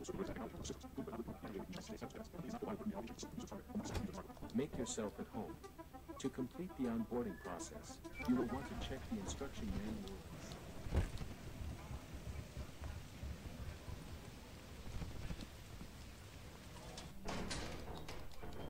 Make yourself at home. To complete the onboarding process, you will want to check the instruction manual